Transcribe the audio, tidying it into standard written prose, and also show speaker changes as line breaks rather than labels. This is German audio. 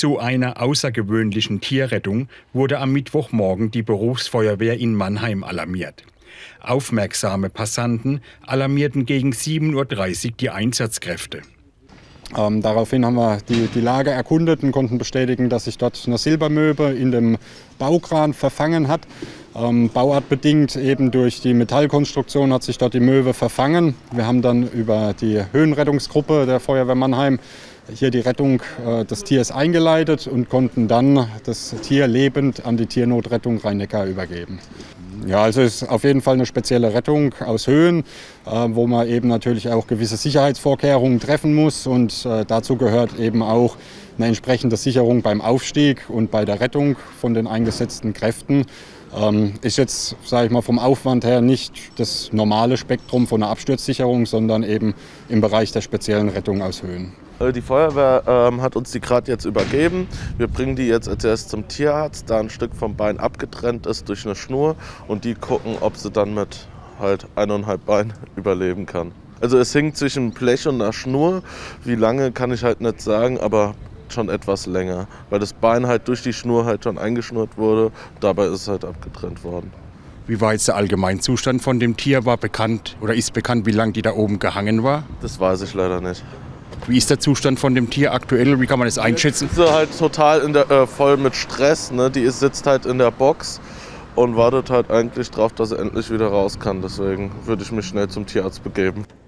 Zu einer außergewöhnlichen Tierrettung wurde am Mittwochmorgen die Berufsfeuerwehr in Mannheim alarmiert. Aufmerksame Passanten alarmierten gegen 7:30 Uhr die Einsatzkräfte.
Daraufhin haben wir die Lage erkundet und konnten bestätigen, dass sich dort eine Silbermöwe in dem Baukran verfangen hat. Bauartbedingt eben durch die Metallkonstruktion hat sich dort die Möwe verfangen. Wir haben dann über die Höhenrettungsgruppe der Feuerwehr Mannheim hier die Rettung des Tiers eingeleitet und konnten dann das Tier lebend an die Tiernotrettung Rhein-Neckar übergeben. Ja, also es ist auf jeden Fall eine spezielle Rettung aus Höhen, wo man eben natürlich auch gewisse Sicherheitsvorkehrungen treffen muss. Und dazu gehört eben auch eine entsprechende Sicherung beim Aufstieg und bei der Rettung von den eingesetzten Kräften. Ist jetzt, sage ich mal, vom Aufwand her nicht das normale Spektrum von einer Absturzsicherung, sondern eben im Bereich der speziellen Rettung aus Höhen.
Die Feuerwehr hat uns die gerade jetzt übergeben. Wir bringen die jetzt als erstes zum Tierarzt, da ein Stück vom Bein abgetrennt ist durch eine Schnur und die gucken, ob sie dann mit halt 1,5 Bein überleben kann. Also es hing zwischen Blech und einer Schnur. Wie lange kann ich halt nicht sagen, aber schon etwas länger, weil das Bein halt durch die Schnur halt schon eingeschnurrt wurde. Dabei ist es halt abgetrennt worden.
Wie war jetzt der Allgemeinzustand von dem Tier? War bekannt oder ist bekannt, wie lange die da oben gehangen war?
Das weiß ich leider nicht.
Wie ist der Zustand von dem Tier aktuell? Wie kann man das einschätzen?
Sie ist halt total voll mit Stress. Ne? Die sitzt halt in der Box und wartet halt eigentlich darauf, dass sie endlich wieder raus kann. Deswegen würde ich mich schnell zum Tierarzt begeben.